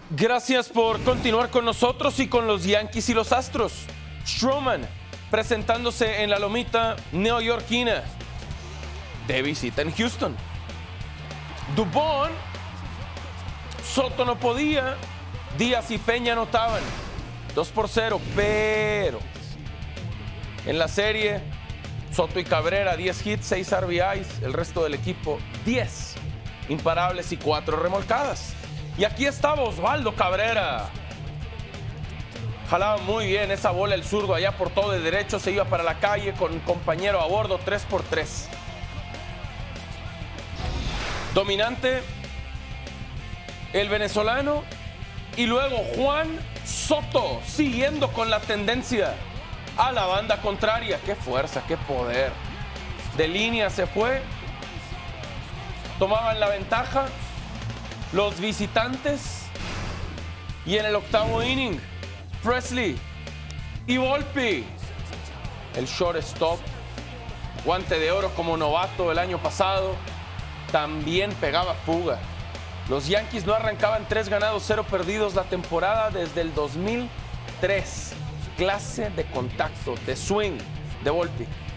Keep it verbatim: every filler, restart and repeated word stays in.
Gracias por continuar con nosotros y con los Yankees y los Astros. Stroman presentándose en la lomita neoyorquina de visita en Houston. Dubón, Soto no podía, Díaz y Peña anotaban dos por cero, pero en la serie Soto y Cabrera, diez hits, seis R B Is, el resto del equipo diez imparables y cuatro remolcadas. Y aquí estaba Osvaldo Cabrera. Jalaba muy bien esa bola el zurdo allá por todo de derecho, se iba para la calle con un compañero a bordo, tres por tres. Dominante el venezolano y luego Juan Soto siguiendo con la tendencia a la banda contraria. Qué fuerza, qué poder. De línea se fue. Tomaban la ventaja los visitantes y en el octavo inning Presley y Volpi, el shortstop, guante de oro como novato el año pasado, también pegaba fuga. Los Yankees no arrancaban tres ganados, cero perdidos la temporada desde el dos mil tres. Clase de contacto, de swing de Volpi.